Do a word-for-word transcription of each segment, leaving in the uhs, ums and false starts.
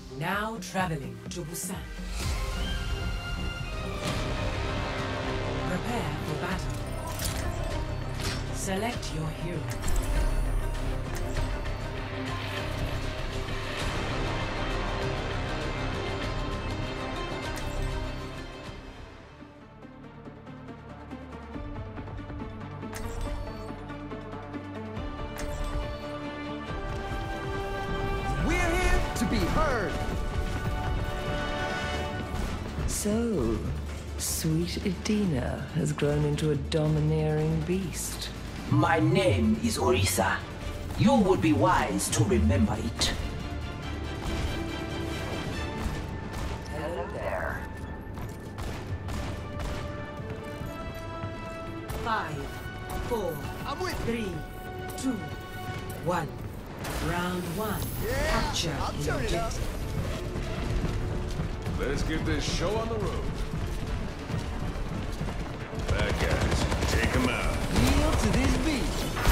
Now traveling to Busan. Prepare for battle. Select your hero. To be heard. So, sweet Idina has grown into a domineering beast. My name is Orisa. You would be wise to remember it. Hello there. Five, four, I'm with three, two, one. Round one. Yeah, Capture I'll the turn it up. objective. Let's get this show on the road. Bad guys, take them out. Kneel to this beat.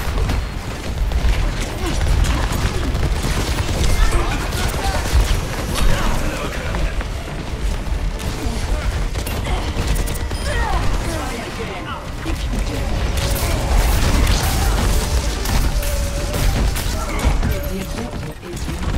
The objective is yours.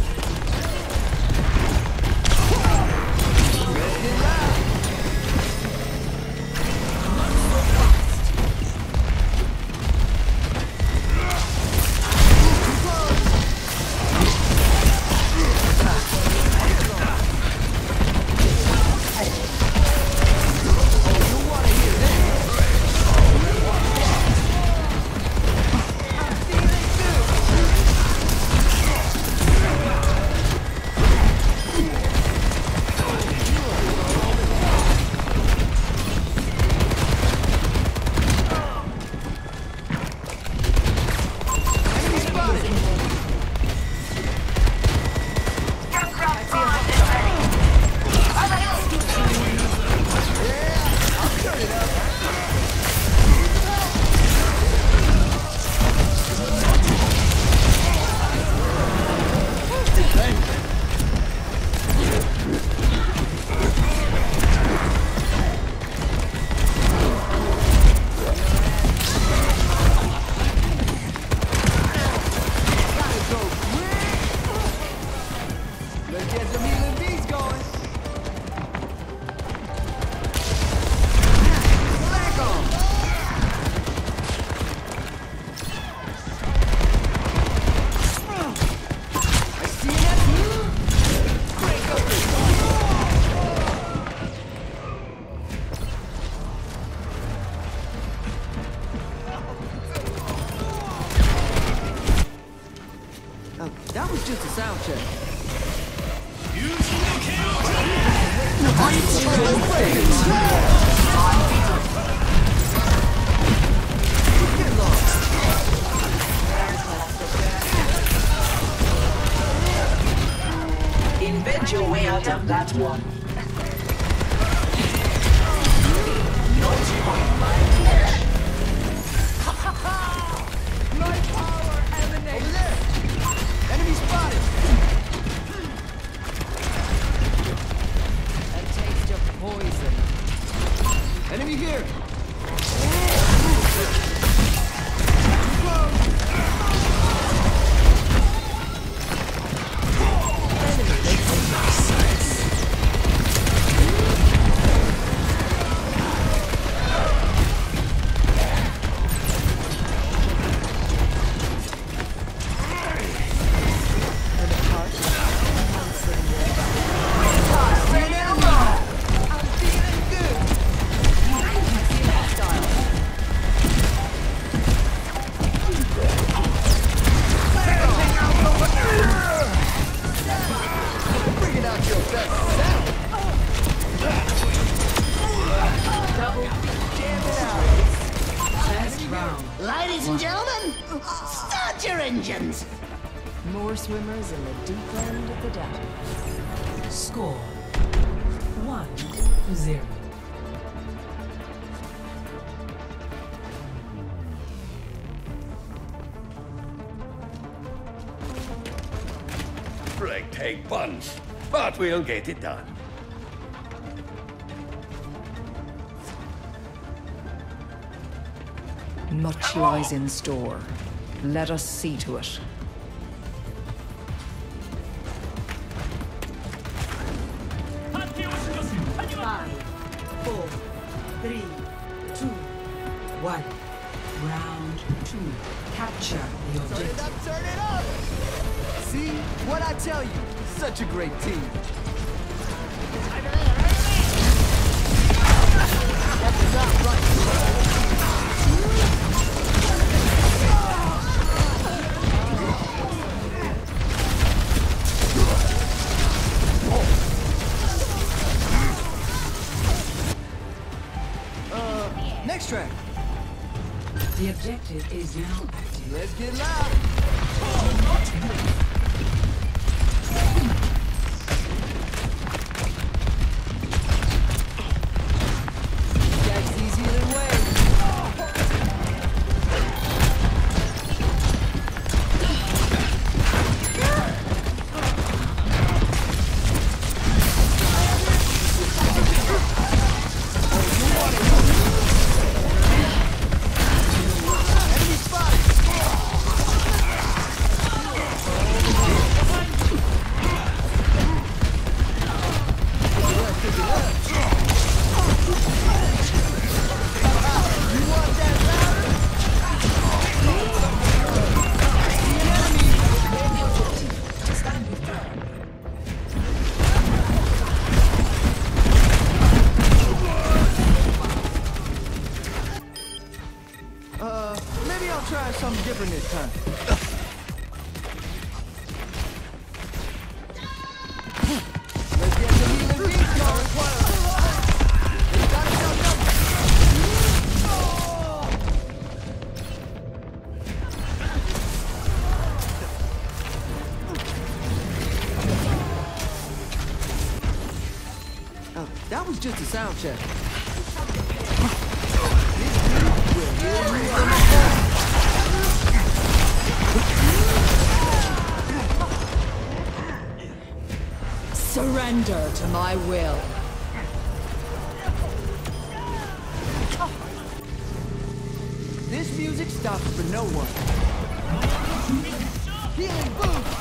Let's get some healing beats going. Back on. I see that move. Break up this. Oh, that was just a sound check. Invent your way out of that one. Not on my watch. Light power emanates. Over there. Enemy spotted. A taste of poison. Enemy here. I'm feeling good. Bring it out your best self. Double jam it out. Last round. Ladies and gentlemen, start your engines! More swimmers in the deep end of the database. Score. One, zero. Break, take bunch, but we'll get it done. Much lies in store. Let us see to it. Five, four, three, two, one. Round two. Capture the Turn it objective. up, turn it up! See? What I tell you? Such a great team. That's not right. Uh, next track. The objective is now active. Let's get loud. That's easier than wave. Enemy spotted. You want that ladder? Uh, maybe I'll try something different this time. Let's get the healing beast going. They got it done, done. Oh, that was just a sound check. Surrender to my will. This music stops for no one. Healing boost!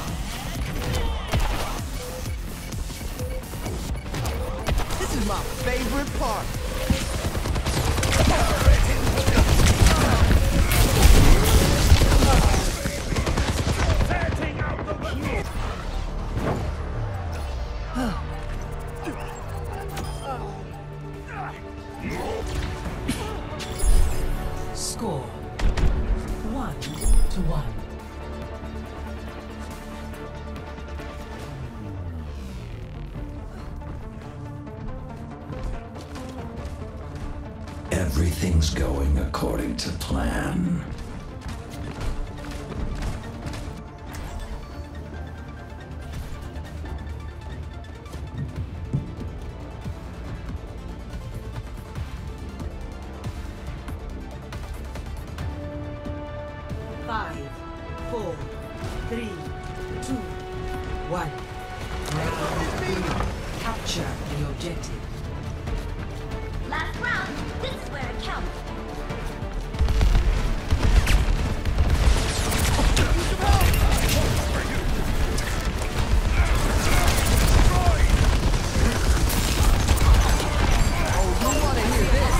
This is my favorite part. Score one to one. Everything's going according to plan. Five, four, three, two, one. Round three. Capture the objective. Last round, this is where it counts. Oh, you want to hear this?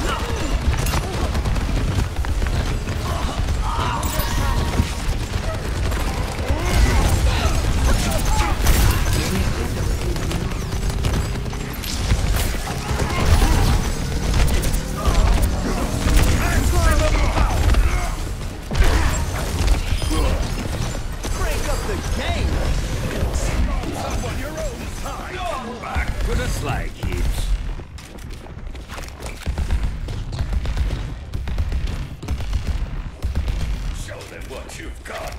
Crank up the game! Someone your own size. Back to the slag heaps. Show them what you've got.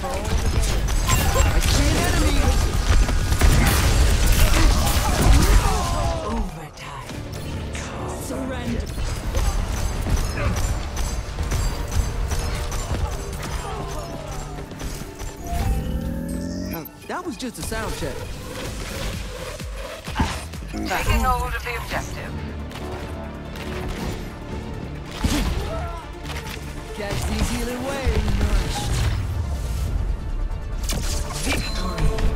I see an enemy! Overtime. Surrender. Now, that was just a sound check. Taking hold of the objective. Catch these healing waves. Nourished. Victory.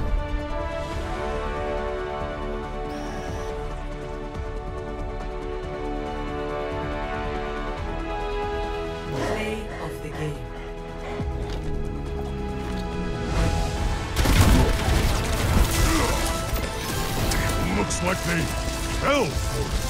Play of the game. Looks like they fell for it.